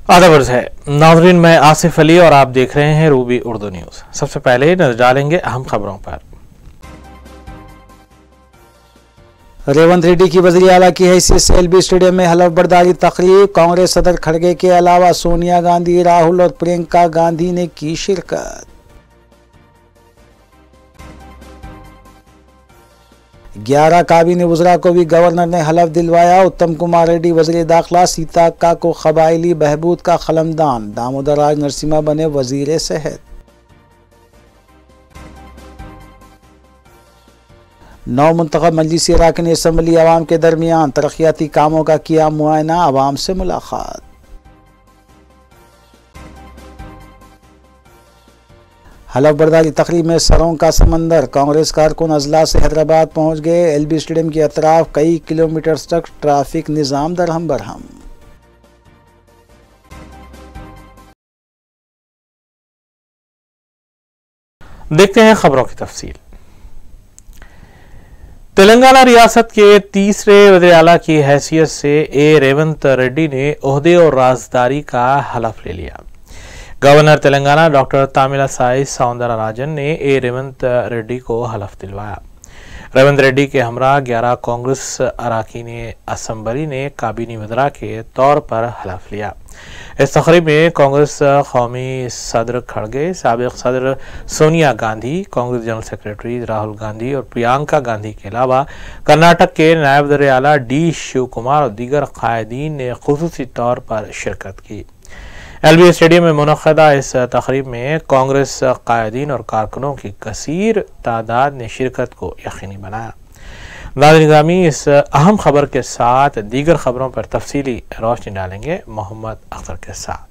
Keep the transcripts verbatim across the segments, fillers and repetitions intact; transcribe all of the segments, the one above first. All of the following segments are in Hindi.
आदाब है नाज़रीन, मैं आसिफ अली और आप देख रहे हैं रूबी उर्दू न्यूज़। सबसे पहले नजर डालेंगे अहम खबरों पर। रेवंत रेड्डी की वज़ीर आला की हैसियत से एलबी स्टेडियम में हलफ बर्दारी तकरीब। कांग्रेस सदर खड़गे के अलावा सोनिया गांधी, राहुल और प्रियंका गांधी ने की शिरकत। ग्यारह काबीना वज़रा को भी गवर्नर ने हलफ दिलवाया। उत्तम कुमार रेड्डी वज़ीर दाखिला, सीताक्का को कबायली बहबूद का कलमदान, दामोदर राज नरसिम्हा बने वज़ीर सेहत। नौ मुंतखब मजलिसी अरकान असम्बली अवाम के दरमियान तरक्याती कामों का किया मुआयना, अवाम से मुलाकात। हलफ बर्दारी तकरीब में सरों का समंदर, कांग्रेस कारकुन अजला से हैदराबाद पहुंच गए। एलबी स्टेडियम के अतराफ कई किलोमीटर तक ट्रैफिक निजाम दरहम बरहम। देखते हैं खबरों की तफसील। तेलंगाना रियासत के तीसरे वज़ीर आला की हैसियत से ए रेवंत रेड्डी ने ओहदे और राजदारी का हलफ ले लिया। गवर्नर तेलंगाना डॉक्टर तामिलासाई सौंदरराजन ने ए रेवंत रेड्डी को हलफ दिलवाया। रेवंत रेड्डी के हमरा ग्यारह कांग्रेस अरकान असम्बली ने काबीनी वज़रा के तौर पर हलफ लिया। इस तकरीब में कांग्रेस कौमी सदर खड़गे, साबिक सदर सोनिया गांधी, कांग्रेस जनरल सेक्रेटरी राहुल गांधी और प्रियंका गांधी के अलावा कर्नाटक के नायब वज़ीर आला डी शिव कुमार और दीगर कायदीन ने खुसूसी तौर पर शिरकत की। एलबी स्टेडियम में मुनक़दा इस तकरीब में कांग्रेस कायदीन और कारकुनों की कसीर तादाद ने शिरकत को यकीनी बनाया। नाज़रीन, इस अहम खबर के साथ दीगर खबरों पर तफसीली रोशनी डालेंगे मोहम्मद अख्तर के साथ।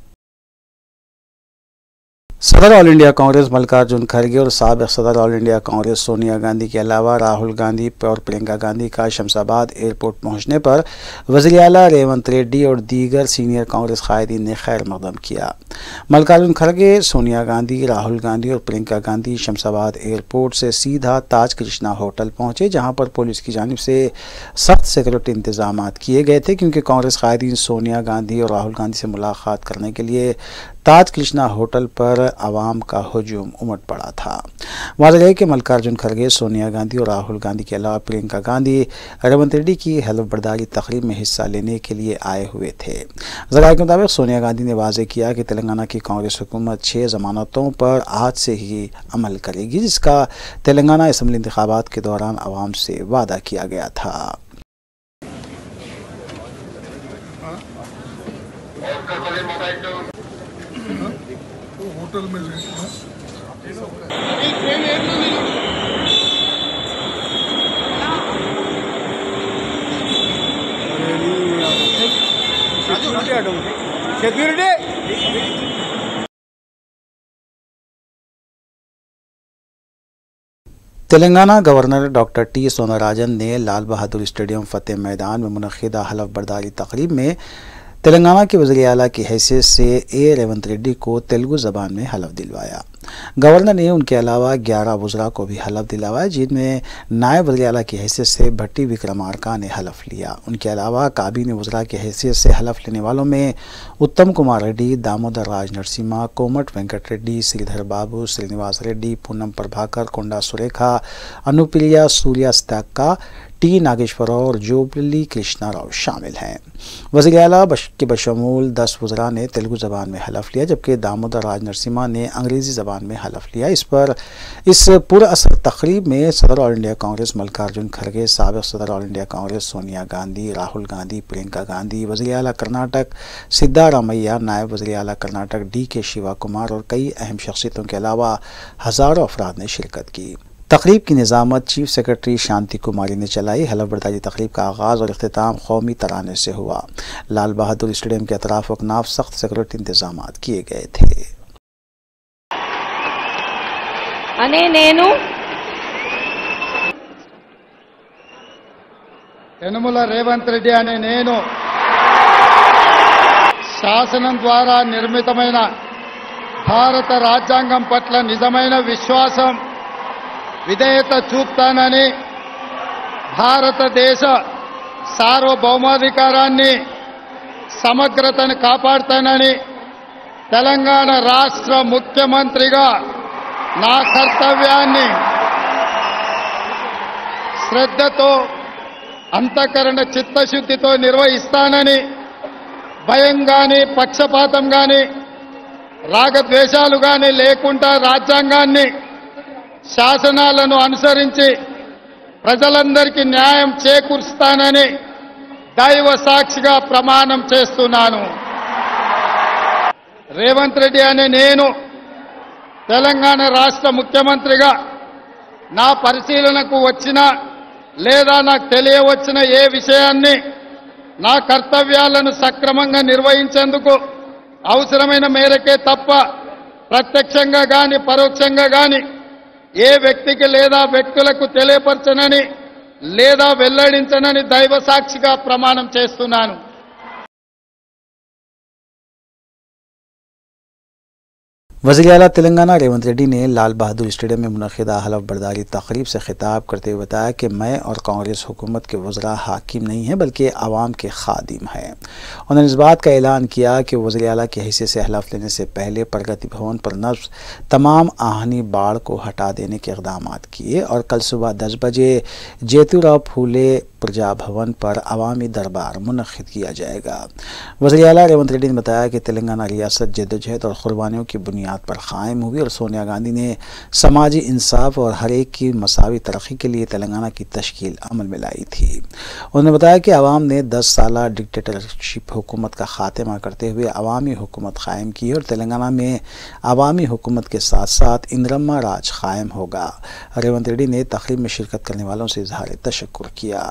सदर ऑल इंडिया कांग्रेस मल्लिकार्जुन खड़गे और साबिक सदर ऑल इंडिया कांग्रेस सोनिया गांधी के अलावा राहुल गांधी और प्रियंका गांधी का शमशाबाद एयरपोर्ट पहुंचने पर वज़ीर आला रेवंत रेड्डी और दीगर सीनियर कांग्रेस कायदीन ने खैर मकदम किया। मल्लिकार्जुन खड़गे, सोनिया गांधी, राहुल गांधी और प्रियंका गांधी शमशाबाद एयरपोर्ट से सीधा ताज कृष्णा होटल पहुंचे, जहां पर पुलिस की जानिब से सख्त सिक्योरिटी इंतजाम किए गए थे, क्योंकि कांग्रेस कायदीन सोनिया गांधी और राहुल गांधी से मुलाकात करने के लिए ताज कृष्णा होटल पर आवाम का हुजूम उमड़ पड़ा था। वाज़ेह है कि मल्लिकार्जुन खड़गे, सोनिया गांधी और राहुल गांधी के अलावा प्रियंका गांधी रेवंत रेड्डी की हलफ बर्दारी तकरीब में हिस्सा लेने के लिए आए हुए थे। ज़राए के मुताबिक सोनिया गांधी ने वाज़ेह किया कि तेलंगाना की कांग्रेस हुकूमत छः जमानतों पर आज से ही अमल करेगी, जिसका तेलंगाना असम्बली इंतखाबात के दौरान आवाम से वादा किया गया था। होटल में security Telangana governor doctor T Soundararajan ने लाल बहादुर स्टेडियम फतेह मैदान में मुनक़िदा हलफ बर्दारी तकरीब में तेलंगाना के वज़ीर आला की हैसियत से ए रेवंत रेड्डी को तेलुगु ज़बान में हलफ दिलवाया। गवर्नर ने उनके अलावा ग्यारह वज़रा को भी हलफ दिलवाया, जिनमें नायब वज़ीर आला की हैसियत से भट्टी विक्रमार्का ने हलफ लिया। उनके अलावा काबीना वज़रा की हैसियत से हलफ लेने वालों में उत्तम कुमार रेड्डी, दामोदर राज नरसिम्हा, कोमट वेंकट रेड्डी, श्रीधर बाबू, श्रीनिवास रेड्डी, पूनम प्रभाकर, कोंडा सुरेखा, अनुप्रिया सूर्यास्ताक्का, टी नागेश्वरराव और जोबली कृष्णा राव शामिल हैं। वज़ीर आला के बशमूल दस वज़रा ने तेलुगु ज़बान में हलफ लिया, जबकि दामोदर राज नरसिम्हा ने अंग्रेज़ी ज़बान में हलफ लिया। इस पर इस पुरअसर तकरीब में सदर ऑल इंडिया कांग्रेस मल्लिकार्जुन खड़गे, साबिक सदर ऑल इंडिया कांग्रेस सोनिया गांधी, राहुल गांधी, प्रियंका गांधी, वज़ीर आला कर्नाटक सिद्धारामैया, नायब वज़ीर आला कर्नाटक डी के शिवा कुमार और कई अहम शख्सियतों के अलावा हज़ारों अफराद ने शिरकत की। तकरीब की निज़ामत चीफ सेक्रेटरी शांति कुमारी ने चलाई। हलफ बर्दारी तकरीब का आगाज़ और इख्तिताम कौमी तराने से हुआ। लाल बहादुर स्टेडियम के अतराफ वकनाफ सख्त सिक्योरिटी इंतजाम किए गए थे। अने नेनु యనమల రేవంత్ రెడ్డి అనే నేను శాసనం ద్వారా నిర్మితమైన భారత రాజ్యాంగం పట్ల నిజమైన విశ్వాసం విధేయత చూపుతానని, భారతదేశ సార్వభౌమాధికారాన్ని సమగ్రతను కాపాడుతానని తెలంగాణ రాష్ట్ర ముఖ్యమంత్రిగా నా కర్తవ్యాన్ని శ్రద్ధతో అంతఃకరణ చిత్తశుద్ధితో నిర్వహిస్తానని భయం కానీ పక్షపాతం కానీ రాగద్వేషాలు కానీ లేకుండా రాజ్యాంగాన్ని శాసనాలను అనుసరించి ప్రజలందరికీ న్యాయం చేకూరుస్తానని దైవ సాక్షిగా ప్రమాణం చేస్తున్నాను. రేవంత్ రెడ్డి అనే నేను తెలంగాణ రాష్ట్ర ముఖ్యమంత్రిగా నా పరిశీలనకు వచ్చిన లేదా నాకు తెలియవచ్చిన ఏ విషయాన్ని నా కర్తవ్యాలను సక్రమంగా నిర్వహించేందుకు అవసరమైన మేరకే తప్ప ప్రత్యక్షంగా గాని పరోక్షంగా గాని ఏ వ్యక్తికి లేదా వ్యక్తులకు తెలియపరచనని లేదా వెల్లడించనని దైవ సాక్షిగా ప్రమాణం చేస్తున్నాను. वज़ीर आला तेलंगाना रेवंत रेड्डी ने लाल बहादुर स्टेडियम में मुनक़िदा हलफ बर्दारी तकरीब से खिताब करते हुए बताया कि मैं और कांग्रेस हुकूमत के वज़रा हाकिम नहीं हैं बल्कि आवाम के खादिम हैं। उन्होंने इस बात का ऐलान किया कि वज़ीर आला की हैसियत से हलफ लेने से पहले प्रगति भवन पर नस्ब तमाम आहनी बाढ़ को हटा देने के इक़दाम किए और कल सुबह दस बजे जेतुराव फूले प्रजा भवन पर अवामी दरबार मुनक़िद किया जाएगा। वज़ीर आला रेवंत रेड्डी ने बताया कि तेलंगाना रियासत जद्दोजहद और क़ुरबानियों की बुनियाद पर कायम हुई और सोनिया गांधी ने समाजी इंसाफ और हर एक की मसावी तरक्की के लिए तेलंगाना की तश्कील अमल में लाई थी। उन्होंने बताया कि अवाम ने दस साल डिक्टेटरशिप हुकूमत का खात्मा करते हुए अवामी हुकूमत कायम की और तेलंगाना में अवामी हुकूमत के साथ साथ इंदिरम्मा राज कायम होगा। रेवंत रेड्डी ने तकरीब में शिरकत करने वालों से इजहार तशक्कुर किया।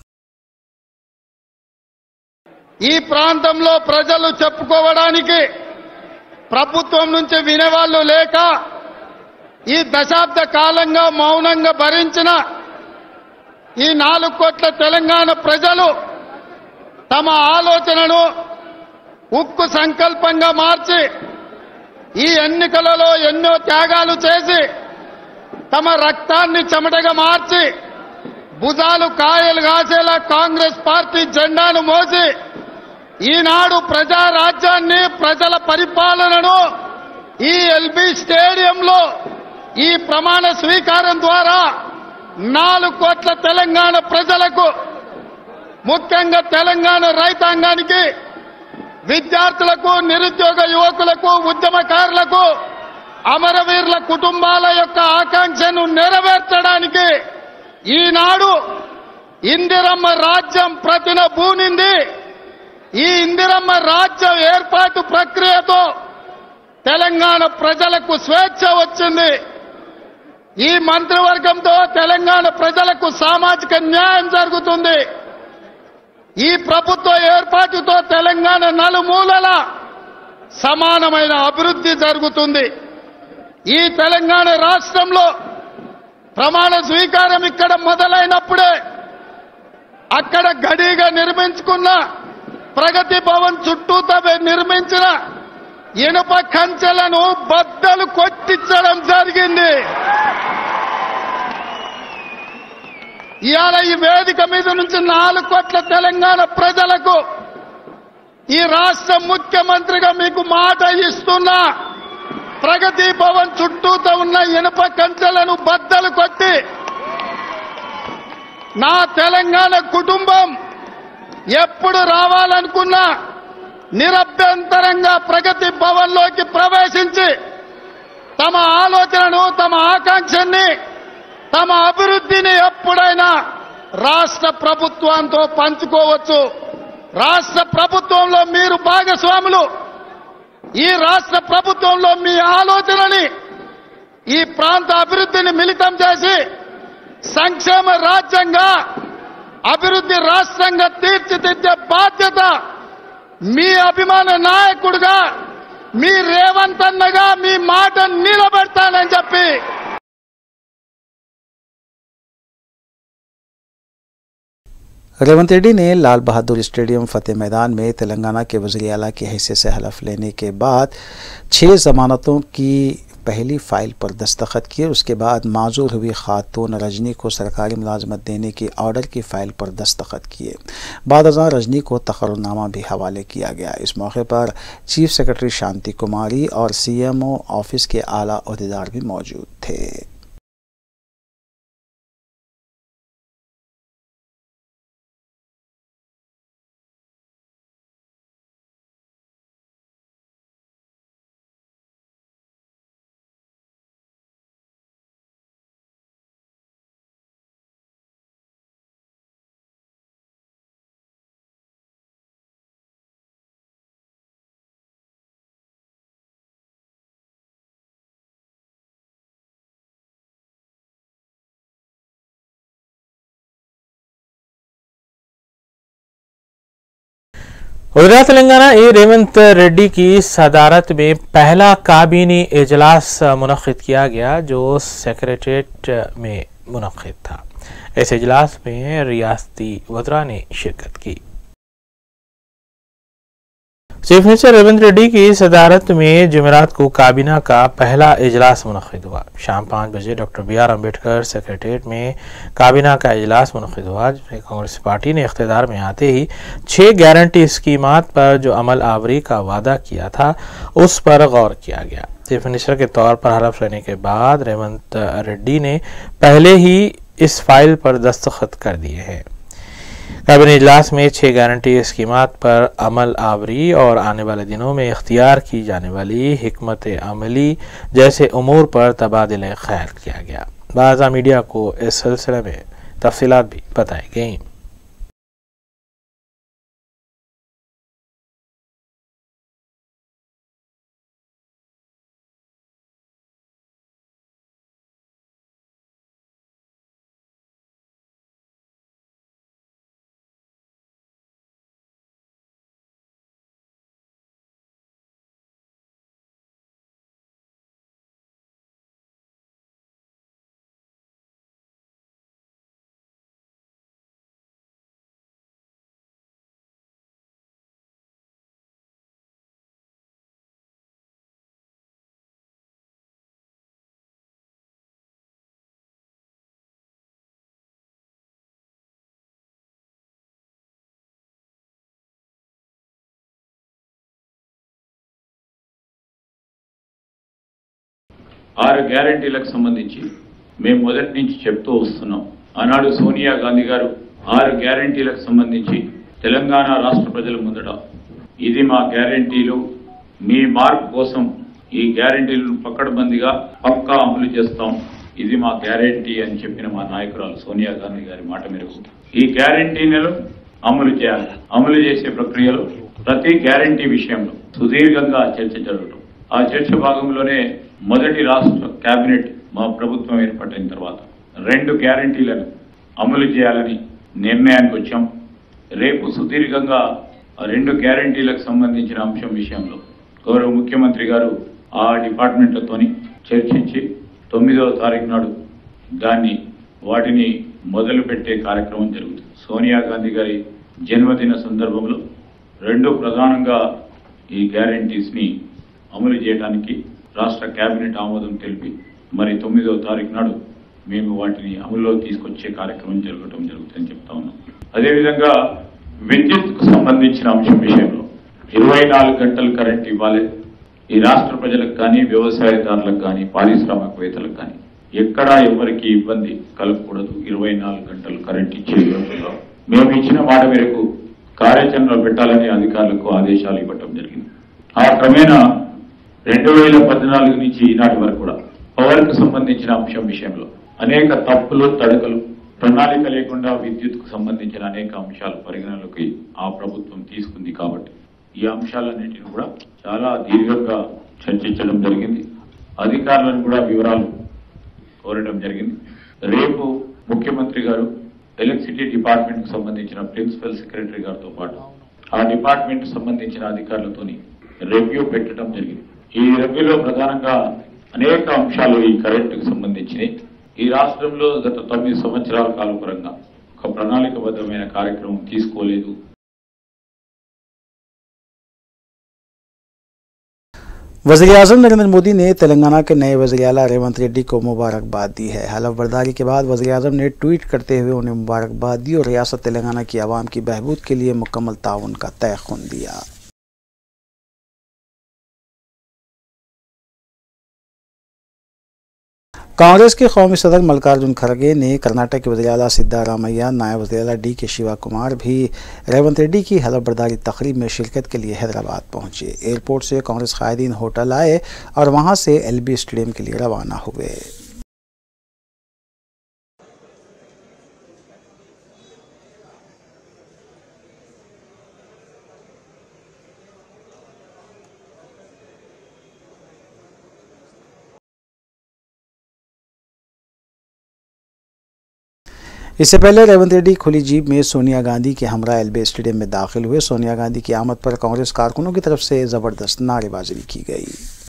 ఈ ప్రాంతంలో ప్రజలు చెప్పుకోవడానికి ప్రభుత్వం నుంచి వినేవాళ్ళు లేక ఈ దశాబ్ద కాలంగా మౌనంగా భరించిన ఈ నాలుగు కోట్ల తెలంగాణ ప్రజలు తమ ఆలోచనను ఉక్కు సంకల్పంగా మార్చి ఈ ఎన్నికలలో ఎన్నో త్యాగాలు చేసి తమ రక్తాన్ని చెమటగా మార్చి భుజాలు కాయలు కాసేలా కాంగ్రెస్ పార్టీ జెండాను మోసి ఈనాడు ప్రజా రాజ్యాన్ని ప్రజల పరిపాలనను ఈ ఎల్బీ స్టేడియంలో ఈ ప్రమాణ స్వీకారం ద్వారా నాలుగు కోట్ల తెలంగాణ ప్రజలకు ముఖ్యంగా తెలంగాణ రైతాంగానికి విద్యార్థులకు నిరుద్యోగ యువకులకు ఉద్యమకారులకు అమరవీరుల కుటుంబాల యొక్క ఆకాంక్షను నెరవేర్చడానికి ఈనాడు ఇందిరమ్మ రాజ్యం ప్రతిన బూనింది. ఈ ఇందిరమ్మ రాజ్యం ఏర్పాటు ప్రక్రియతో తెలంగాణ ప్రజలకు స్వేచ్ఛ వచ్చింది. ఈ మంత్రివర్గంతో తెలంగాణ ప్రజలకు సామాజిక న్యాయం జరుగుతుంది. ఈ ప్రభుత్వ ఏర్పాటుతో తెలంగాణ నలుమూలల సమానమైన అభివృద్ధి జరుగుతుంది. ఈ తెలంగాణ రాష్ట్రంలో ప్రమాణ స్వీకారం ఇక్కడ మొదలైనప్పుడే అక్కడ గడిగా నిర్మించుకున్న ప్రగతి భవన్ చుట్టూతో నిర్మించిన ఇనుప కంచెలను బద్దలు కొట్టించడం జరిగింది. ఇవాళ ఈ వేదిక మీద నుంచి నాలుగు కోట్ల తెలంగాణ ప్రజలకు ఈ రాష్ట్ర ముఖ్యమంత్రిగా మీకు మాట ఇస్తున్నా, ప్రగతి భవన్ చుట్టూతో ఉన్న ఇనుప కంచెలను బద్దలు కొట్టి నా తెలంగాణ కుటుంబం ఎప్పుడు రావాలనుకున్నా నిరభ్యంతరంగా ప్రగతి భవన్లోకి ప్రవేశించి తమ ఆలోచనను తమ ఆకాంక్షని తమ అభివృద్ధిని ఎప్పుడైనా రాష్ట్ర ప్రభుత్వంతో పంచుకోవచ్చు. రాష్ట్ర ప్రభుత్వంలో మీరు భాగస్వాములు. ఈ రాష్ట్ర ప్రభుత్వంలో మీ ఆలోచనని ఈ ప్రాంత అభివృద్ధిని మిళితం చేసి సంక్షేమ రాజ్యంగా అభివృద్ధి రాష్ట్రంగా తీర్చిదిద్దే బాధ్యత మీ అభిమాన నాయకుడిగా మీ రేవంత్ అన్నగా మీ మాట నిలబెడతానని చెప్పి रेवंत रेड्डी ने लाल बहादुर स्टेडियम फतेह मैदान में तेलंगाना के वज़ीर आला की हैसियत से हलफ लेने के बाद छह जमानतों की पहली फ़ाइल पर दस्तखत किए। उसके बाद माजूर हुई खातून रजनी को सरकारी मुलाजमत देने की ऑर्डर की फ़ाइल पर दस्तखत किए। बाद अज़ां रजनी को तक़र्रुरनामा भी हवाले किया गया। इस मौके पर चीफ सेक्रेटरी शांति कुमारी और सी एम ओ ऑफिस के आला अहदेदार भी मौजूद थे। वज़ीर तेलंगाना ए रेवंत रेड्डी की सदारत में पहला काबीनी इजलास मुनक़्क़िद किया गया, जो सेक्रेटेरिएट में मुनक़्क़िद था। इस इजलास में रियासती वज़रा ने शिरकत की। चीफ मिनिस्टर रेवंत रेड्डी की सदारत में जुमेरात को काबीना का पहला इजलास मुनक़्क़िद हुआ। शाम पाँच बजे doctor B R Ambedkar secretariat में काबीना का इजलास मुनक़्क़िद हुआ, जिसमें कांग्रेस पार्टी ने इख्तियार में आते ही छः गारंटी स्कीमात पर जो अमल आवरी का वादा किया था उस पर गौर किया गया। चीफ मिनिस्टर के तौर पर हलफ लेने के बाद रेवंत रेड्डी ने पहले ही इस फाइल पर दस्तखत कर दिए हैं। कैबिनेट इजलास में छह गारंटी स्कीमात पर अमल आवरी और आने वाले दिनों में इख्तियार की जाने वाली हिकमत अमली जैसे उमूर पर तबादले ख्याल किया गया। बाज़ा मीडिया को इस सिलसिले में तफसीलात भी बताई गईं। ఆరు గ్యారెంటీలకు సంబంధించి మేము మొదటి నుంచి చెప్తూ వస్తున్నాం. ఆనాడు సోనియా గాంధీ గారు ఆరు గ్యారెంటీలకు సంబంధించి తెలంగాణ రాష్ట్ర ప్రజల ముందట ఇది మా గ్యారెంటీలు, మీ మార్పు కోసం ఈ గ్యారెంటీలను పక్కడబందిగా పక్కా అమలు చేస్తాం, ఇది మా గ్యారెంటీ అని చెప్పిన మా నాయకురాలు సోనియా గాంధీ గారి మాట మేరకు ఈ గ్యారెంటీలను అమలు చేయాలి. అమలు చేసే ప్రక్రియలో ప్రతి గ్యారెంటీ విషయంలో సుదీర్ఘంగా చర్చ జరగడం, ఆ చర్చ భాగంలోనే మొదటి రాష్ట్ర కేబినెట్ మా ప్రభుత్వం ఏర్పడిన తర్వాత రెండు గ్యారెంటీలను అమలు చేయాలని నిర్ణయానికి వచ్చాం. రేపు సుదీర్ఘంగా రెండు గ్యారెంటీలకు సంబంధించిన అంశం విషయంలో గౌరవ ముఖ్యమంత్రి గారు ఆ డిపార్ట్మెంట్లతోని చర్చించి తొమ్మిదవ తారీఖు నాడు దాన్ని వాటిని మొదలు పెట్టే కార్యక్రమం జరుగుతుంది. సోనియా గాంధీ గారి జన్మదిన సందర్భంలో రెండు ప్రధానంగా ఈ గ్యారెంటీస్ ని అమలు చేయడానికి రాష్ట్ర కేబినెట్ ఆమోదం తెలిపి మరి తొమ్మిదవ తారీఖు నాడు మేము వాటిని అమలులో తీసుకొచ్చే కార్యక్రమం జరగడం జరుగుతుందని చెప్తా ఉన్నాం. అదేవిధంగా విద్యుత్కు సంబంధించిన అంశం విషయంలో ఇరవై నాలుగు గంటలు కరెంట్ ఇవ్వాలి. ఈ రాష్ట్ర ప్రజలకు కానీ, వ్యవసాయదారులకు కానీ, పారిశ్రామికవేత్తలకు కానీ ఎక్కడా ఎవరికి ఇబ్బంది కలగకూడదు. ఇరవై నాలుగు గంటలు కరెంట్ ఇచ్చే విధంగా మేము ఇచ్చిన మాట మేరకు కార్యాచరణలో పెట్టాలని అధికారులకు ఆదేశాలు ఇవ్వటం జరిగింది. ఆ క్రమేణా రెండు వేల పద్నాలుగు నుంచి ఈనాటి వరకు కూడా పవర్ కు సంబంధించిన అంశం విషయంలో అనేక తప్పులు, తడకలు, ప్రణాళిక లేకుండా విద్యుత్కు సంబంధించిన అనేక అంశాలు పరిగణలోకి ఆ ప్రభుత్వం తీసుకుంది. కాబట్టి ఈ అంశాలన్నింటినీ కూడా చాలా దీర్ఘంగా చర్చించడం జరిగింది. అధికారులను కూడా వివరాలు కోరడం జరిగింది. రేపు ముఖ్యమంత్రి గారు ఎలక్ట్రిసిటీ డిపార్ట్మెంట్ కు సంబంధించిన ప్రిన్సిపల్ సెక్రటరీ గారితో పాటు ఆ డిపార్ట్మెంట్ సంబంధించిన అధికారులతోని రివ్యూ పెట్టడం జరిగింది. ఈ రివ్యూలో ప్రధానంగా అనేక అంశాలు ఈ కరెంటుకు సంబంధించినవి. ఈ రాష్ట్రంలో గత తొమ్మిది సంవత్సరాల కాలపరంగా ఒక ప్రణాళికబద్ధమైన కార్యక్రమం తీసుకోలేదు. वज़ीर-ए-आज़म नरेंद्र मोदी ने तेलंगाना के नए वज़ीर-ए-आला रेवंत रेड्डी को मुबारकबाद दी है। हलफ बर्दारी के बाद वज़ीर-ए-आज़म ने ट्वीट करते हुए उन्हें मुबारकबाद दी और रियासत तेलंगाना की आवाम की बहबूद के लिए मुकम्मल ताउन का तयख़ुन दिया। कांग्रेस के कौमी सदर मल्लिकार्जुन खड़गे ने कर्नाटक के वज़ीर-ए-आला सिद्धारामैया, नायब वज़ीर-ए-आला डी के शिवा कुमार भी रेवंत रेड्डी की हलफ बर्दारी तकरीब में शिरकत के लिए हैदराबाद पहुंचे। एयरपोर्ट से कांग्रेस कायदीन होटल आए और वहां से एल बी स्टेडियम के लिए रवाना हुए। इससे पहले रेवंत रेड्डी खुली जीप में सोनिया गांधी के हमरा एलबी स्टेडियम में दाखिल हुए। सोनिया गांधी की आमद पर कांग्रेस कारकुनों की तरफ से जबरदस्त नारेबाजी की गई।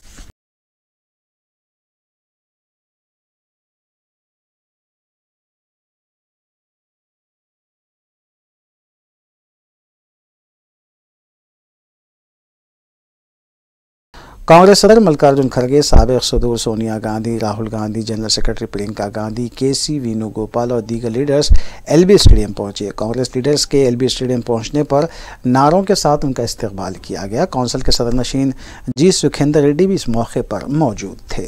कांग्रेस सदर मल्लिकार्जुन खड़गे, साबिक सदर Sonia Gandhi, Rahul Gandhi, general secretary Priyanka Gandhi, K C Venugopal और दीगर लीडर्स एलबी स्टेडियम पहुंचे। कांग्रेस लीडर्स के एलबी स्टेडियम पहुंचने पर नारों के साथ उनका इस्तकबाल किया गया। कौंसिल के सदर नशीन जी सुखेंदर रेड्डी भी इस मौके पर मौजूद थे।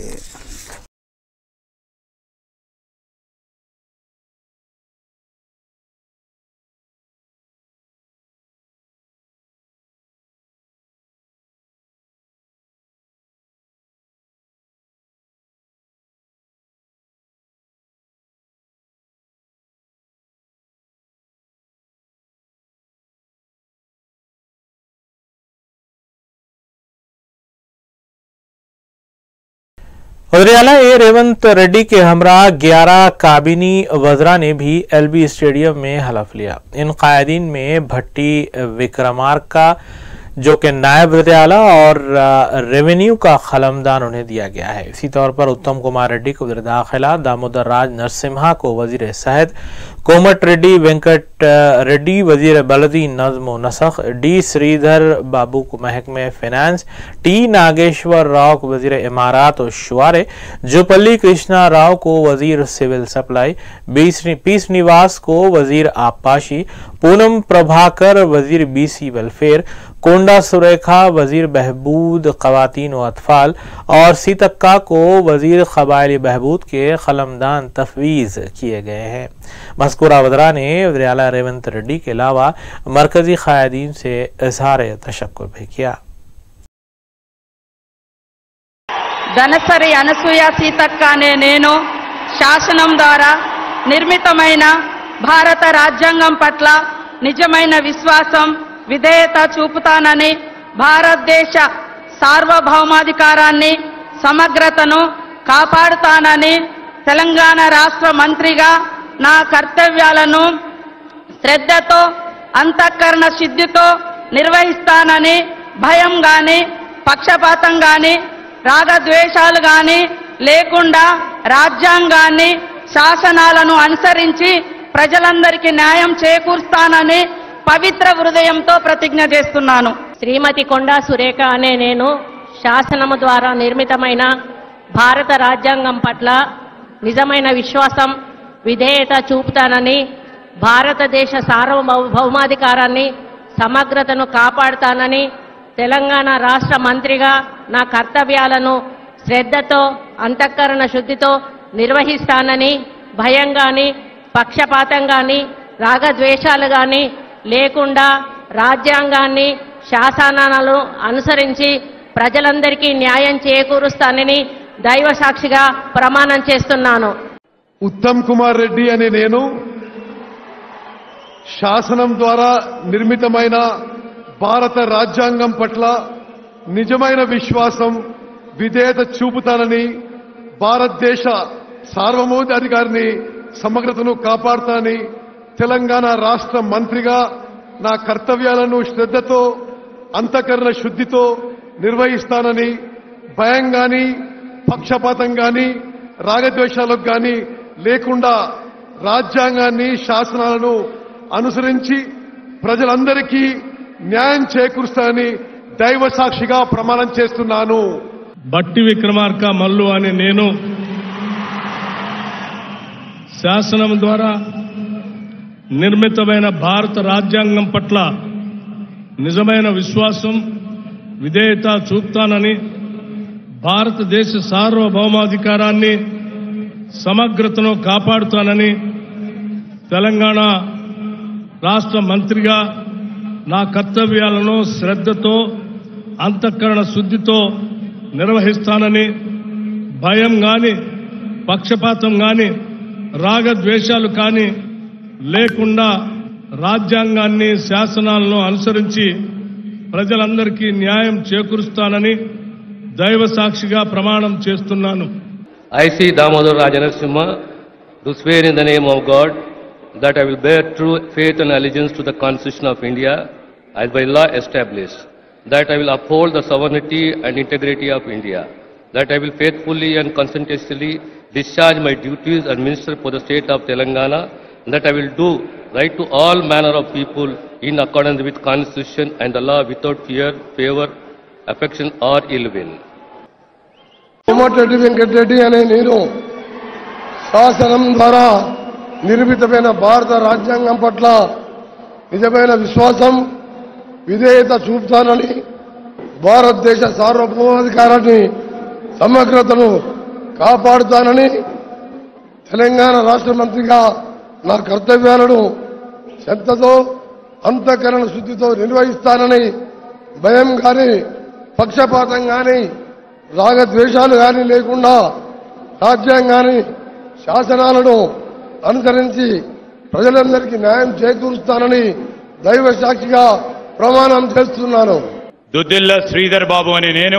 वज़ीर-ए-आला ए रेवंत रेड्डी के हमरा ग्यारह काबीनी वज़रा ने भी एलबी स्टेडियम में हलफ लिया। इन कायदीन में भट्टी विक्रमार्का जो कि नायब वज़ीर-ए-आला और रेवेन्यू का कलमदान उन्हें दिया गया है। इसी तौर पर उत्तम कुमार रेड्डी को वज़ीर दाखिला, दामोदर राज नरसिम्हा को वज़ीर सेहत, कोमट रेड्डी वेंकट रेड्डी वज़ीर बलदी नज़्म व नसख, डी श्रीधर बाबू को महकमे फिनांस, टी नागेश्वर राव को वज़ीर इमारात और शुआरे, जोपल्ली कृष्णा राव को वज़ीर सिविल सप्लाई, पी श्रीनिवास को वज़ीर आबपाशी, पूनम प्रभाकर वज़ीर बीसी वेलफेयर, कोंडा सुरेखा वज़ीर बहबूद ख़वातीन व अतफाल और सीतक्का को वज़ीर क़बाइली बहबूद के कलमदान तफवीज़ किए गए हैं। मज़कूरा वज़रा ने वज़ीर-ए-आला रेवंत रेड्डी के अलावा मरकज़ी क़ायदीन से इज़हार तशक्कुर भी किया। ధనసరి అనసూయ సీతక్క అనే నేను శాసనం ద్వారా నిర్మితమైన భారత రాజ్యాంగం పట్ల నిజమైన విశ్వాసం, విధేయత చూపుతానని, భారతదేశ సార్వభౌమాధికారాన్ని, సమగ్రతను కాపాడుతానని, తెలంగాణ రాష్ట్ర మంత్రిగా నా కర్తవ్యాలను శ్రద్ధతో, అంతఃకరణ శుద్ధితో నిర్వహిస్తానని, భయం గాని, పక్షపాతం గాని, రాగద్వేషాలు గాని లేకుండా రాజ్యాంగాన్ని, శాసనాలను అనుసరించి ప్రజలందరికీ న్యాయం చేకూరుస్తానని పవిత్ర హృదయంతో ప్రతిజ్ఞ చేస్తున్నాను. శ్రీమతి కొండా సురేఖ అనే నేను శాసనము ద్వారా నిర్మితమైన భారత రాజ్యాంగం పట్ల నిజమైన విశ్వాసం, విధేయత చూపుతానని, భారతదేశ సార్వభౌమాధికారాన్ని, సమగ్రతను కాపాడుతానని, తెలంగాణ రాష్ట్ర మంత్రిగా నా కర్తవ్యాలను శ్రద్ధతో, అంతఃకరణ శుద్ధితో నిర్వహిస్తానని, భయం గాని, పక్షపాతం గాని, రాగద్వేషాలు గాని లేకుండా రాజ్యాంగాన్ని, శాసనాలను అనుసరించి ప్రజలందరికీ న్యాయం చేకూరుస్తానని దైవ సాక్షిగా ప్రమాణం చేస్తున్నాను. ఉత్తమ్ కుమార్ రెడ్డి అనే నేను శాసనం ద్వారా నిర్మితమైన భారత రాజ్యాంగం పట్ల నిజమైన విశ్వాసం, విధేయత చూపుతానని, భారతదేశ సార్వభౌమాధికారాన్ని, సమగ్రతను కాపాడుతానని, తెలంగాణ రాష్ట్ర మంత్రిగా నా కర్తవ్యాలను శ్రద్ధతో, అంతఃకరణ శుద్ధితో నిర్వహిస్తానని, భయం గాని, పక్షపాతం గాని, రాగద్వేషాలకు గాని లేకుండా రాజ్యాంగాన్ని, శాసనాలను అనుసరించి ప్రజలందరికీ న్యాయం చేకూరుస్తానని దైవ సాక్షిగా ప్రమాణం చేస్తున్నాను. బట్టి విక్రమార్క మల్లు అని నేను శాసనం ద్వారా నిర్మితమైన భారత రాజ్యాంగం పట్ల నిజమైన విశ్వాసం విధేయత చూపుతానని భారతదేశ సార్వభౌమాధికారాన్ని సమగ్రతను కాపాడుతానని తెలంగాణ రాష్ట్ర మంత్రిగా నా కర్తవ్యాలను శ్రద్ధతో అంతఃకరణ శుద్ధితో నిర్వహిస్తానని భయం గాని పక్షపాతం గాని రాగద్వేషాలు కానీ లేకుండా రాజ్యాంగాన్ని శాసనాలను అనుసరించి ప్రజలందరికీ న్యాయం చేకూరుస్తానని దైవ సాక్షిగా ప్రమాణం చేస్తున్నాను. I see Damodar Rajanarasimha, do swear in the name of God that I will bear true faith and allegiance to the Constitution of India as by law established, that I will uphold the sovereignty and integrity of India, that I will faithfully and conscientiously discharge my duties as Minister for the State of Telangana, and that I will do right to all manner of people in accordance with Constitution and the law without fear, favor, affection or ill will. Komatireddy Venkatareddy అనే నేను శాసనం ద్వారా నిర్మితమైన భారత రాజ్యాంగం పట్ల నిజమైన విశ్వాసం విధేయత చూపుతానని భారతదేశ సార్వభౌమాధికారాన్ని సమగ్రతను కాపాడుతానని తెలంగాణ రాష్ట్ర మంత్రిగా నా కర్తవ్యాలను శ్రద్ధతో అంతఃకరణ శుద్ధితో నిర్వహిస్తానని భయం కానీ పక్షపాతం కానీ రాగద్వేషాలు కానీ లేకుండా రాజ్యాంగాన్ని శాసనాలను అనుసరించి ప్రజలందరికీ న్యాయం చేకూరుస్తానని దైవ సాక్షిగా ప్రమాణం చేస్తున్నాను. దుద్దిల్ల శ్రీధర్ బాబు అని నేను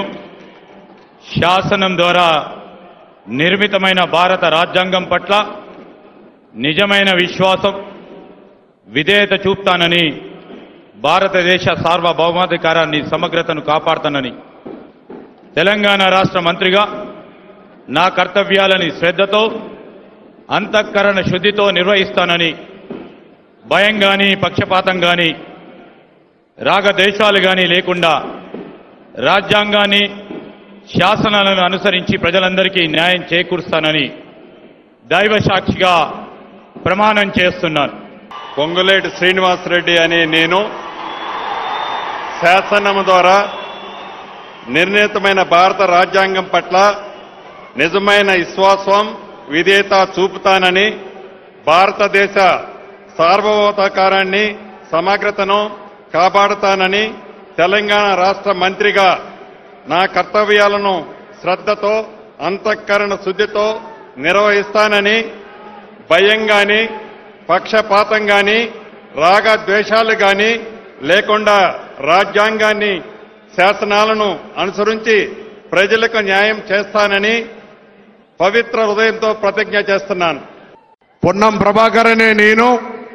శాసనం ద్వారా నిర్మితమైన భారత రాజ్యాంగం పట్ల నిజమైన విశ్వాసం విధేయత చూపుతానని భారతదేశ సార్వభౌమాధికారాన్ని సమగ్రతను కాపాడుతానని తెలంగాణ రాష్ట్ర మంత్రిగా నా కర్తవ్యాలని శ్రద్ధతో అంతఃకరణ శుద్ధితో నిర్వహిస్తానని భయం గాని పక్షపాతం గాని రాగద్వేషాలు గాని లేకుండా రాజ్యాంగాన్ని శాసనాలను అనుసరించి ప్రజలందరికీ న్యాయం చేకూరుస్తానని దైవ సాక్షిగా ప్రమాణం చేస్తున్నాను. పొంగులేటి శ్రీనివాసరెడ్డి అనే నేను శాసనం ద్వారా నిర్ణీతమైన భారత రాజ్యాంగం పట్ల నిజమైన విశ్వాసం విధేయత చూపుతానని భారతదేశ సార్వభౌమాధికారాన్ని సమగ్రతను కాపాడుతానని తెలంగాణ రాష్ట్ర మంత్రిగా నా కర్తవ్యాలను శ్రద్ధతో అంతఃకరణ శుద్ధితో నిర్వహిస్తానని భయం గాని పక్షపాతం గాని రాగద్వేషాలు గాని లేకుండా రాజ్యాంగాన్ని శాసనాలను అనుసరించి ప్రజలకు న్యాయం చేస్తానని పవిత్ర హృదయంతో ప్రతిజ్ఞ చేస్తున్నాను. పొన్నం ప్రభాకర్ అనే నేను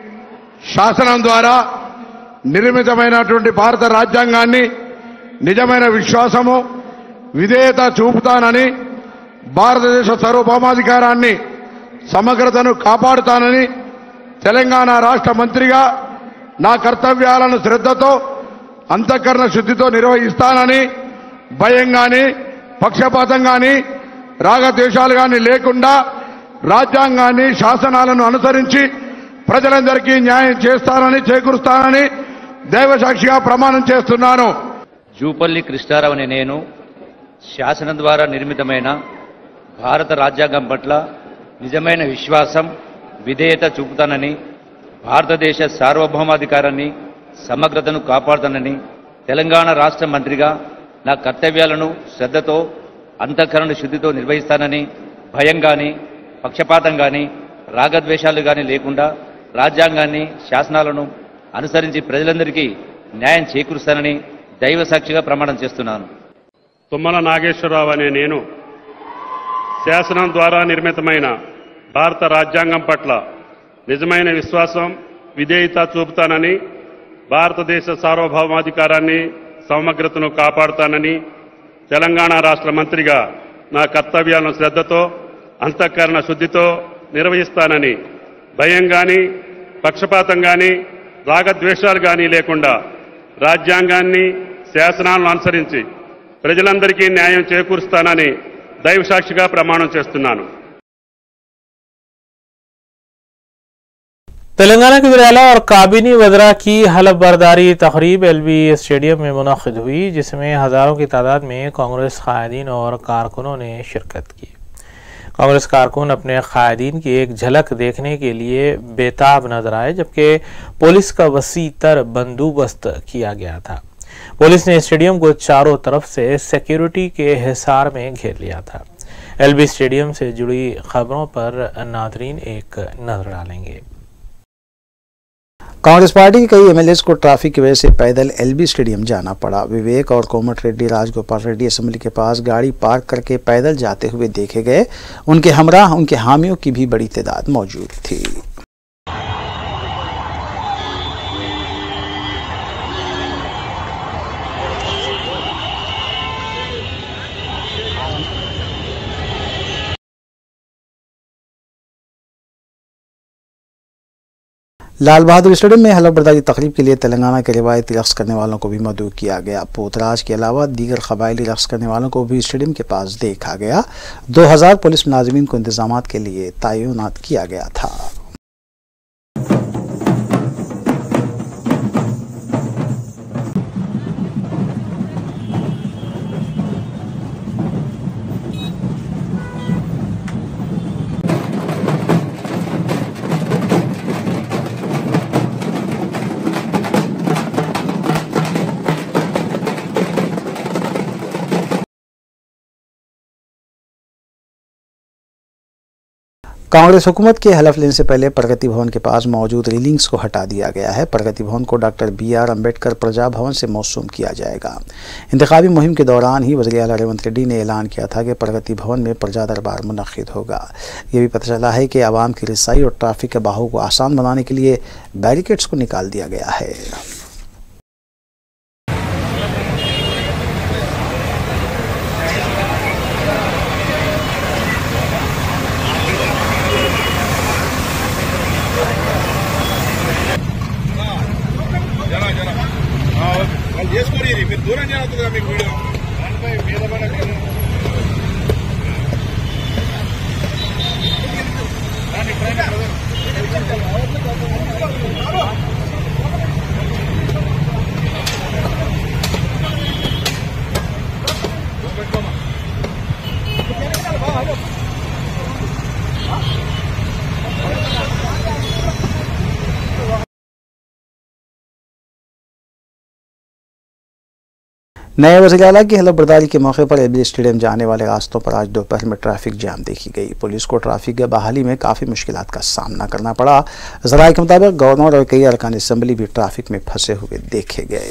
శాసనం ద్వారా నిర్మితమైనటువంటి భారత రాజ్యాంగాన్ని నిజమైన విశ్వాసము విధేయత చూపుతానని భారతదేశ సార్వభౌమాధికారాన్ని సమగ్రతను కాపాడుతానని తెలంగాణ రాష్ట్ర మంత్రిగా నా కర్తవ్యాలను శ్రద్ధతో అంతఃకరణ శుద్ధితో నిర్వహిస్తానని భయం గాని పక్షపాతం గాని రాగద్వేషాలు గాని లేకుండా రాజ్యాంగాన్ని శాసనాలను అనుసరించి ప్రజలందరికీ న్యాయం చేస్తానని చేకూరుస్తానని దైవ సాక్షిగా ప్రమాణం చేస్తున్నాను. జూపల్లి కృష్ణారావు అనే నేను శాసనం ద్వారా నిర్మితమైన భారత రాజ్యాంగం పట్ల నిజమైన విశ్వాసం విధేయత చూపుతానని భారతదేశ సార్వభౌమాధికారాన్ని సమగ్రతను కాపాడుతానని తెలంగాణ రాష్ట్ర మంత్రిగా నా కర్తవ్యాలను శ్రద్ధతో అంతఃకరణ శుద్ధితో నిర్వహిస్తానని భయం గాని పక్షపాతం గాని రాగద్వేషాలు గాని లేకుండా రాజ్యాంగాన్ని శాసనాలను అనుసరించి ప్రజలందరికీ న్యాయం చేకూరుస్తానని దైవ సాక్షిగా ప్రమాణం చేస్తున్నాను. తుమ్మల నాగేశ్వరరావు అనే నేను శాసనం ద్వారా నిర్మితమైన భారత రాజ్యాంగం పట్ల నిజమైన విశ్వాసం విధేయత చూపుతానని భారతదేశ సార్వభౌమాధికారాన్ని సమగ్రతను కాపాడుతానని తెలంగాణ రాష్ట్ర మంత్రిగా నా కర్తవ్యాలను శ్రద్ధతో అంతఃకరణ శుద్ధితో నిర్వహిస్తానని భయం గాని పక్షపాతం గాని రాగద్వేషాలు గాని లేకుండా రాజ్యాంగాన్ని శాసనాలను అనుసరించి ప్రజలందరికీ న్యాయం చేకూరుస్తానని దైవసాక్షిగా ప్రమాణం చేస్తున్నాను. तेलंगाना के विरला और काबिनी वदरा की हलफ बर्दारी तकरीब एलबी स्टेडियम में मुनक़िद हुई, जिसमें हज़ारों की तादाद में कांग्रेस कायदीन और कारकुनों ने शिरकत की। कांग्रेस कारकुन अपने कायदीन की एक झलक देखने के लिए बेताब नजर आए, जबकि पुलिस का वसी तर बंदोबस्त किया गया था। पुलिस ने स्टेडियम को चारों तरफ से सिक्योरिटी के हिसार में घेर लिया था। एलबी स्टेडियम से जुड़ी खबरों पर नादरीन एक नजर डालेंगे। कांग्रेस पार्टी के कई एमएलए को ट्रैफिक की वजह से पैदल एलबी स्टेडियम जाना पड़ा। विवेक और कोमट रेड्डी राजगोपाल रेड्डी असेंबली के पास गाड़ी पार्क करके पैदल जाते हुए देखे गए। उनके हमराह उनके हामियों की भी बड़ी तादाद मौजूद थी। लाल बहादुर स्टेडियम में हलफ बर्दारी तकरीब के लिए तेलंगाना के रिवायती रक्स करने वालों को भी मदऊ किया गया। पोतराज के अलावा दीगर कबायली रक्स करने वालों को भी स्टेडियम के पास देखा गया। दो हजार पुलिस मुलाजिमीन को इंतजामात के लिए तैनात किया गया था। कांग्रेस हुकूमत के हलफ लेने से पहले प्रगति भवन के पास मौजूद रेलिंग्स को हटा दिया गया है। प्रगति भवन को डॉक्टर बी आर अम्बेडकर प्रजा भवन से मौसूम किया जाएगा। इंतखाबी मुहिम के दौरान ही वज़ीर आला रेवंत रेड्डी ने ऐलान किया था कि प्रगति भवन में प्रजा दरबार मुनक़्क़िद होगा। ये भी पता चला है कि आवाम की रसाई और ट्रैफिक के बहाव को आसान बनाने के लिए बैरिकेड्स को निकाल दिया गया है। नए वज़ीर आला की हलफ बर्दारी के मौके पर एलबी स्टेडियम जाने वाले रास्तों पर आज दोपहर में ट्रैफिक जाम देखी गई। पुलिस को ट्रैफिक की बहाली में काफ़ी मुश्किलात का सामना करना पड़ा। ज़राए के मुताबिक गवर्नर और कई अरकान असेंबली भी ट्रैफिक में फंसे हुए देखे गए।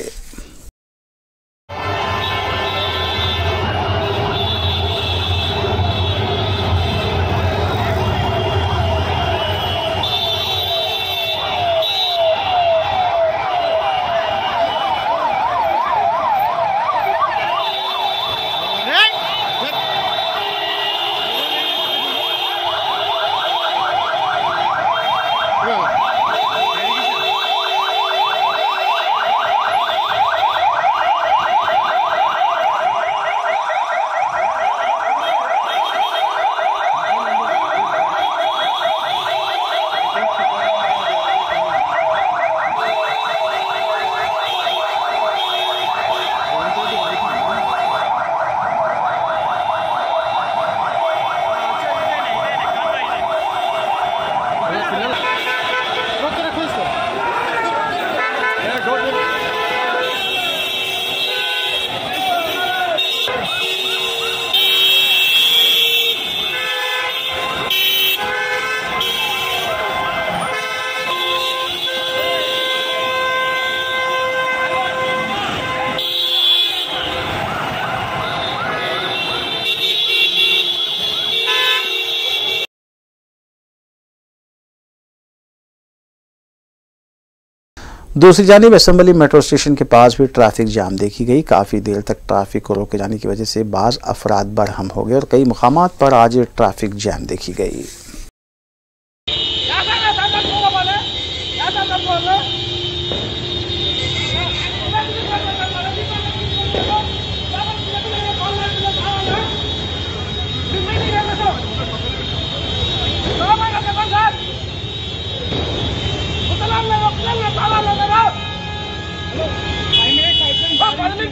दूसरी जानिब असेंबली मेट्रो स्टेशन के पास भी ट्रैफिक जाम देखी गई। काफ़ी देर तक ट्रैफिक को रोके जाने की वजह से बाज़ अफराद बरहम हो गए और कई मुकामात पर आज ट्रैफिक जाम देखी गई।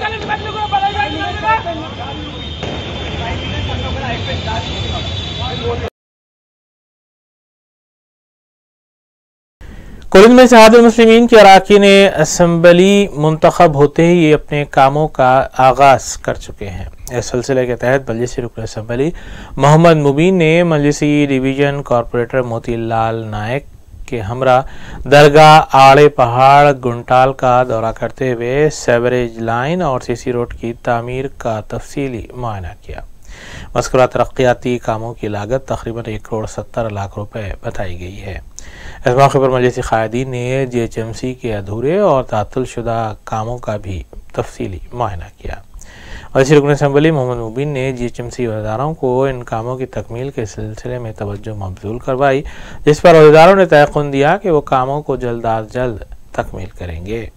कोलिन में इत्तेहादुल मुस्लिमीन के अराकीन असम्बली मुंतखब होते ही ये अपने कामों का आगाज कर चुके हैं। इस सिलसिले के तहत मजलिसी रुकन असम्बली मोहम्मद मुबीन ने मजलिसी डिवीजन कॉरपोरेटर मोतीलाल नायक के हमरा दरगाह आड़े पहाड़ गुंटाल का दौरा करते हुए सेवरेज लाइन और सीसी रोड की तामीर का तफसीली मुआयना किया। मज़कूरा तरक्याती कामों की लागत तकरीबन एक करोड़ सत्तर लाख रुपए बताई गई है। इस मौके पर मजलिसी कायदीन ने जी एच एम सी के अधूरे और तातुल शुदा कामों का भी तफसीली मुआयना किया। मजलिसी रुकन असम्बली मोहम्मद मुबीन ने जी एच एम सी अहदेदारों को इन कामों की तकमील के सिलसिले में तवज्जो मबजूल करवाई, जिस पर अहदेदारों ने तयक़ुन दिया कि वो कामों को जल्द अज जल्द तकमील करेंगे।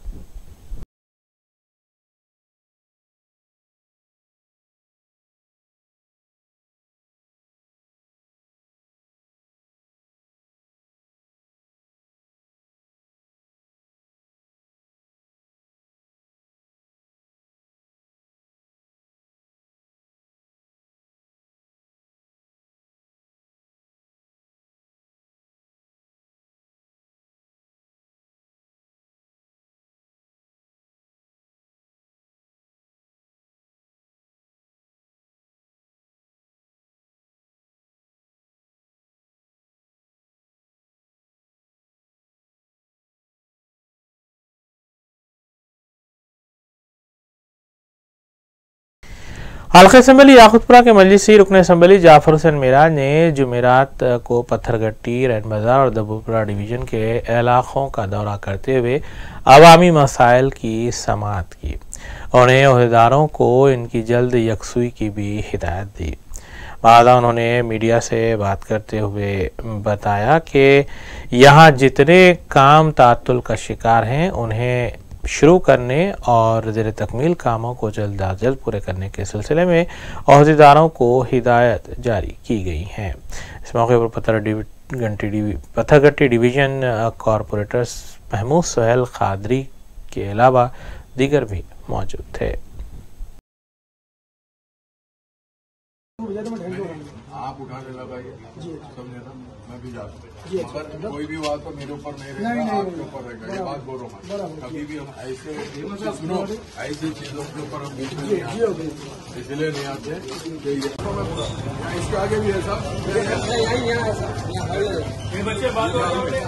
हल्का असम्बली याकुतपुरा के मजलिसी रुकन असम्बली जाफर हुसैन मेराज ने जुमेरात को पत्थरगट्टी, रैन बाजार और दबूपुरा डिवीजन के इलाकों का दौरा करते हुए अवामी मसाइल की समाअत की। उन्हें अहदेदारों को इनकी जल्द यकसुई की भी हिदायत दी। बाद उन्होंने मीडिया से बात करते हुए बताया कि यहाँ जितने काम तातुल का शिकार हैं उन्हें शुरू करने और ज़ेर तकमील कामों को जल्द अज जल्द पूरे करने के सिलसिले में अहदेदारों को हिदायत जारी की गई हैं। इस मौके पर पत्थरगट्टी पत्थरगट्टी डिवीज़न कॉरपोरेटर महमूद सोहेल खादरी के अलावा दीगर भी मौजूद थे। आप उठाने लगाइए, समझे ना, मैं भी जाता हूँ। कोई भी बात तो मेरे ऊपर नहीं रहेगा, आपके ऊपर रहेगा। ये बात बोलो मत। कभी भी हम ऐसे सुनो, ऐसी चीजों के ऊपर हम बीच में नहीं आते, इसलिए नहीं आते। इसके आगे भी ऐसा बच्चे बात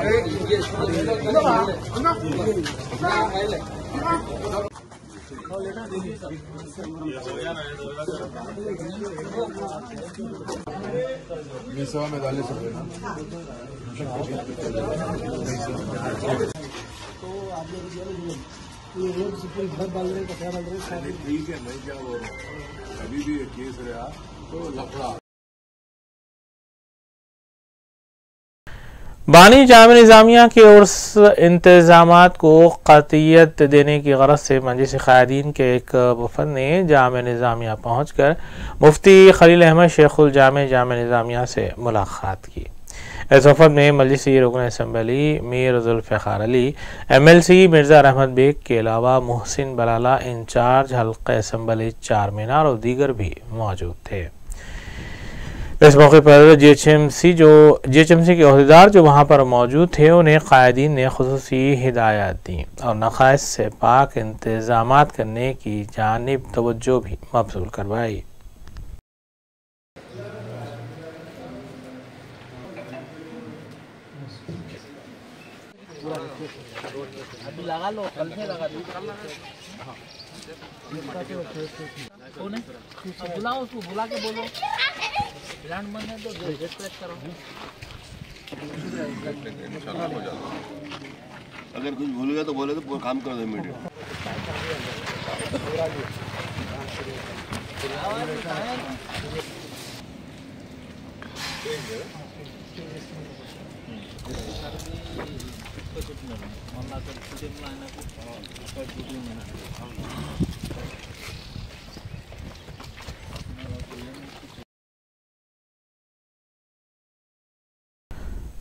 सेवा में डाले सकते ना। तो आप लोग घर डाल रहे क्या डाल रहे, ठीक है, मैं क्या बोल रहा हूँ, अभी भी केस रहा तो लफड़ा। बानी जाम निज़ामिया के उर्स इंतज़ामात को क़तियत देने की गरज से मजलिसी क़ायदीन के एक वफ़द ने जाम निज़ामिया पहुँच कर मुफ्ती खलील अहमद शेखुल जाम जाम निज़ामिया से मुलाकात की। इस वफ़द में मजलिसी रुकन assembly Mir Zulfiqar Ali, M L C Mirza Rahmat Baig के अलावा मोहसिन बलाला इंचार्ज हल्क़े असम्बली चार मीनार और दीगर भी मौजूद थे। इस मौके पर जी एच एम सी जो जी एच एम सी के अहदेदार जो वहाँ पर मौजूद थे उन्हें क़ायदीन ने खुसूसी हिदायत दी और नक़ाइस से पाक इंतज़ामात करने की जानिब तवज्जो भी मबज़ूल करवाई। लगा लो, कल से लगा दो। बुलाओ उसको, बुला के बोलो प्लांट बनने दो, करो। अगर कुछ भूल गया तो बोले तो काम कर दो मीडिया।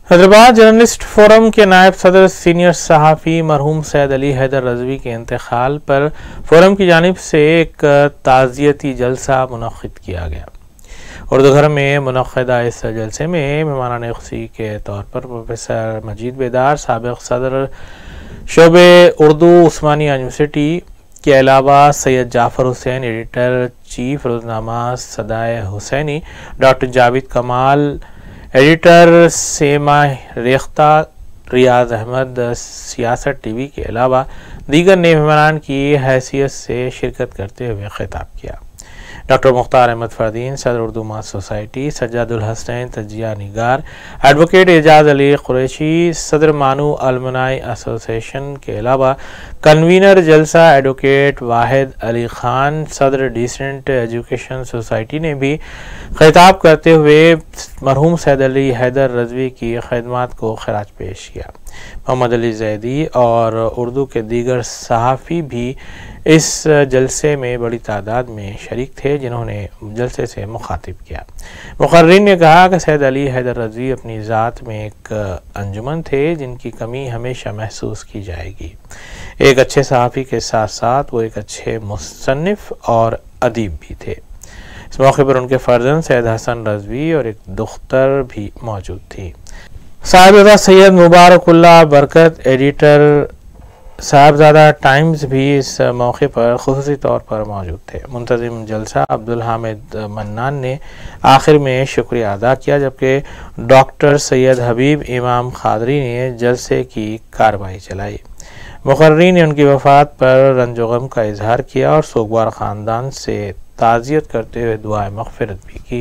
हैदराबाद जर्नलिस्ट फोरम के नायब सदर सीनियर सहाफ़ी मरहूम सैयद अली हैदर रज़वी के इंतकाल पर फोरम की जानिब से एक ताज़ियती जलसा मुनक़्क़िद किया गया। उर्दू घर में मुनक़्क़िदा इस जलसे में मेहमानान ख़ुशी के तौर पर प्रोफेसर मजीद बेदार, साबिक़ सदर शोबे उर्दू उस्मानिया यूनिवर्सिटी के अलावा सैयद जाफ़र हुसैन, एडिटर चीफ रोज़नामा Sadae Hussaini, doctor Javed Kamal, editor Sema Rekhta, Riyaz Ahmed Siasat TV के अलावा दीगर ने मेहमान की हैसियत से शिरकत करते हुए खिताब किया। डॉक्टर मुख्तार अहमद फरदीन, सदर उर्दू मास सोसाइटी, सज्जादुल हसनैन तजिया निगार, एडवोकेट एजाज अली कुरैशी, सदर मानू अलमनाई एसोसिएशन के अलावा कन्वीनर जलसा एडवोकेट वाहिद अली खान, सदर डिसेंट एजुकेशन सोसाइटी ने भी खिताब करते हुए मरहूम सैयद अली हैदर रज़वी की खिदमत को खराज पेश किया। मोहम्मद अली जैदी और उर्दू के दीगर सहाफ़ी भी इस जलसे में बड़ी तादाद में शरीक थे, जिन्होंने जलसे से मुखातिब किया। मुक़र्रिरीन ने कहा कि सैयद अली हैदर रज़वी अपनी ज़ात में एक अंजुमन थे जिनकी कमी हमेशा महसूस की जाएगी। एक अच्छे सहाफ़ी के साथ साथ वो एक अच्छे मुसन्निफ़ और अदीब भी थे। इस मौके पर उनके फ़र्जंद सैयद हसन रज़वी और एक दुख्तर भी मौजूद थी। साहिबजादा सैयद मुबारकुल्लाह बरकत, एडिटर साहिबजादा टाइम्स भी इस मौके पर खुसूसी तौर पर मौजूद थे। मुंतज़िम जलसा अब्दुल हामिद मन्नान ने आखिर में शुक्रिया अदा किया, जबकि डॉक्टर सैयद हबीब इमाम खादरी ने जलसे की कार्रवाई चलाई। मुक़र्रिरीन ने उनकी वफ़ात पर रंजो गम का इजहार किया और सोगवार ख़ानदान से ताज़ियत करते हुए दुआए मग़फ़िरत भी की।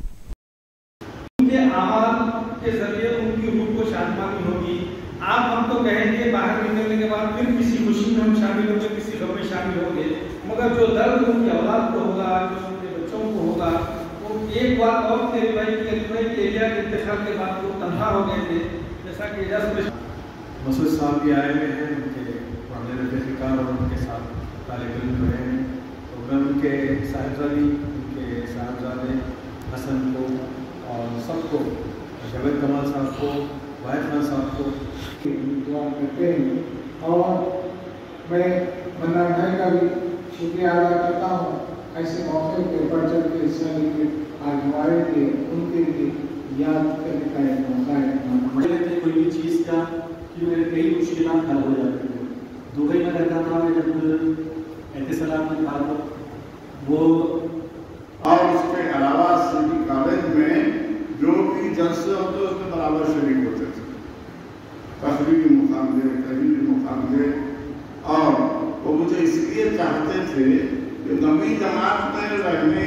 के जरिए उनकी रूह को शांति होगी। आप हम तो कहेंगे बाहर निकलने के बाद फिर किसी खुशी में हम शामिल होंगे, किसी गम में शामिल होंगे, मगर जो दर्द उनकी औलाद को होगा, जो उनके बच्चों को होगा, वो एक बात और थी भाई कि भाई के एलिया के इंतकाल के बाद वो तन्हा हो गए थे, जैसा कि एजाज मसूद साहब भी आए हुए हैं, उनके मामले में फिकार और उनके साथ तालिब इल्म रहे हैं। तो मैं उनके साहिबजादी, उनके साहिबजादे हसन को और सबको, जावेद कमाल साहब को, वाहिद खान साहब को दुआ करते हैं। और मैं मन्नान भाई का भी शुक्रिया अदा करता हूँ, ऐसे मौके पे बढ़ चढ़ के हिस्सा लेके आज हमारे लिए उनके लिए याद करने का एक मौका है। कोई भी चीज़ का कि मेरे कई मुश्किल हल हो जाते थे। दुबई में रहता था मैं, जब एहतसाब में था तो वो, और उसके अलावा सिटी कॉलेज में जो भी जलसे होते उसमें बराबर शरीक होते थे। तकरीरी मुकाबले, तहरीरी मुकाबले, और वो मुझे इसलिए चाहते थे कि नबी जमात में रहने।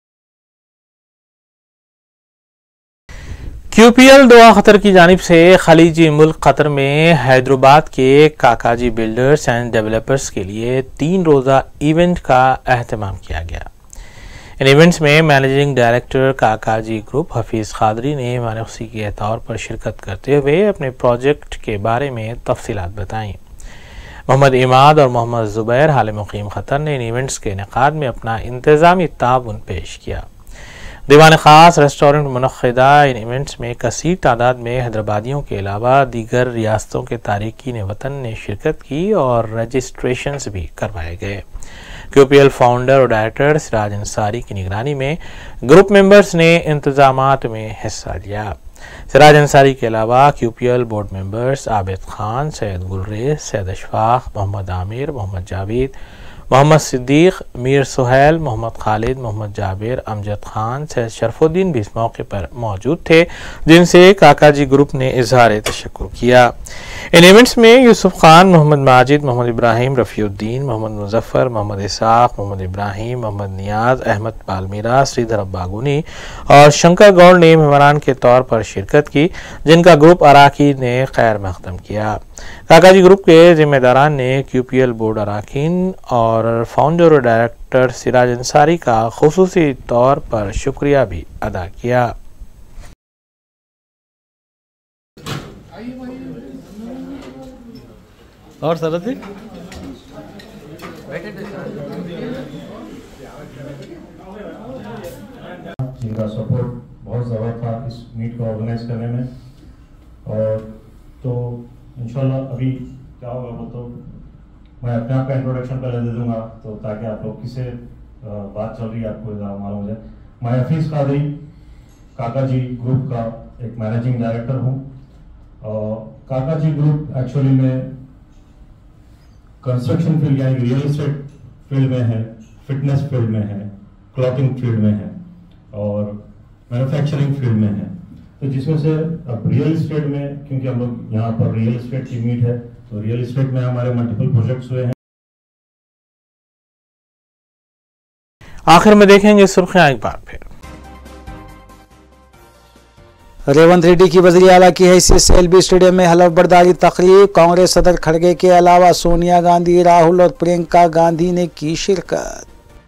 क्यूपीएल दोहा कतर की जानिब से खलीजी मुल्क कतर में हैदराबाद के काकाजी बिल्डर्स एंड डेवलपर्स के लिए तीन रोज़ा इवेंट का अहतमाम किया गया। इन इवेंट्स में managing director Kakaji group Hafeez Khadri ने मानसी के तौर पर शिरकत करते हुए अपने प्रोजेक्ट के बारे में तफसीलात बताईं। मोहम्मद इमाद और मोहम्मद ज़ुबैर हाल मुक़ीम ख़तर ने इन इवेंट्स के इनेक़ाद में अपना इंतज़ामी ताउन पेश किया। दीवान ख़ास रेस्टोरेंट मुनक़्क़िदा इन इवेंट्स में कसीर तादाद में हैदराबादियों के अलावा दीगर रियासतों के तारिकीन वतन ने शिरकत की और रजिस्ट्रेशंस भी करवाए गए। क्यूपीएल फाउंडर और डायरेक्टर सिराज अंसारी की निगरानी में ग्रुप मेंबर्स ने इंतजामात में हिस्सा लिया। सिराज अंसारी के अलावा QPL board members Abid Khan, Syed Gulrez, Syed Ashfaq, Mohammed Aamir, Mohammed Javed, Mohammed Siddiq, Mir Suhail, Mohammed Khalid, Mohammed Jabir, Amjad Khan, Syed Sharfuddin भी इस मौके पर मौजूद थे, जिनसे काकाजी ग्रुप ने इजहार तशक्कुर किया। इन इवेंट्स में यूसुफ खान, मोहम्मद माजिद, मोहम्मद इब्राहिम, रफ़ीउद्दीन, मोहम्मद मुजफ्फर, मोहम्मद इसाक, मोहम्मद इब्राहिम, मोहम्मद नियाज, अहमद पालमीरा, श्रीधर अब्बागुनी और शंकर गौड़ ने मेहमान के तौर पर शिरकत की, जिनका ग्रुप अराकीन ने खैर मकदम किया। काकाजी ग्रुप के जिम्मेदारान ने क्यूपीएल बोर्ड अराकीन और फाउंडर और डायरेक्टर सिराज अंसारी का खुसूसी तौर पर शुक्रिया भी अदा किया। और सरद जी जिनका सपोर्ट बहुत ज़्यादा था इस मीट को ऑर्गेनाइज करने में, और तो इंशाल्लाह अभी क्या होगा वो तो मैं अपने आप का इंट्रोडक्शन पहले दे दूंगा, तो ताकि आप लोग किसे बात चल रही है आपको मालूम हो जाए। मैं हफीज़ कादरी काका जी ग्रुप का एक मैनेजिंग डायरेक्टर हूँ। काका जी ग्रुप एक्चुअली में कंस्ट्रक्शन फील्ड यानी रियल एस्टेट फील्ड में है, फिटनेस फील्ड में है, क्लॉथिंग फील्ड में है और मैन्युफैक्चरिंग फील्ड में है। तो जिसमें से अब रियल एस्टेट में, क्योंकि हम लोग यहाँ पर रियल एस्टेट की मीट है, तो रियल एस्टेट में हमारे मल्टीपल प्रोजेक्ट्स हुए हैं। आखिर में देखेंगे सुर्खियां एक बार फिर। रेवंत रेड्डी की वज़ीर आला की हैसियत से एलबी स्टेडियम में हलफ बर्दारी तकरीब। कांग्रेस सदर खड़गे के अलावा सोनिया गांधी, राहुल और प्रियंका गांधी ने की शिरकत।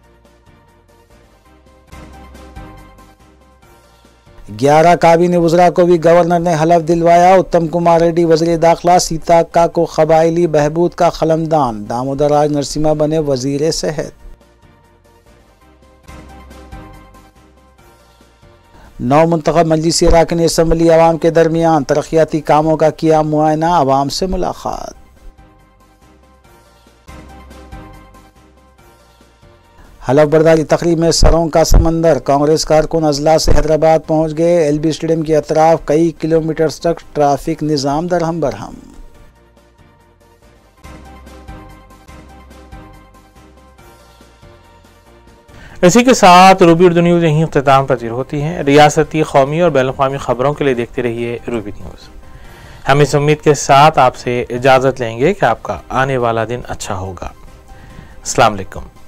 ग्यारह काबीने वज़रा को भी गवर्नर ने हलफ दिलवाया। उत्तम कुमार रेड्डी वज़ीर दाखिला, सीताक्का को कबायली बहबूद का खलमदान। दामोदर राज नरसिम्हा बने वज़ीर सेहत। नौ मुंतखब मजलिसी अरकान असम्बली अवाम के दरमियान तरक्याती कामों का किया मुआयना, अवाम से मुलाकात। हलफ बर्दारी तकरीब में सरों का समंदर। कांग्रेस कारकुन अजला से हैदराबाद पहुंच गए। एलबी स्टेडियम के अतराफ कई किलोमीटर तक ट्रैफिक निज़ाम दरहम बरहम। इसी के साथ रूबी उर्दू न्यूज़ यहीं इख्तिताम पजीर होती है। रियासती, कौमी और बैन अवी खबरों के लिए देखते रहिए रूबी न्यूज़। हम इस उम्मीद के साथ आपसे इजाज़त लेंगे कि आपका आने वाला दिन अच्छा होगा। अस्सलाम वालेकुम।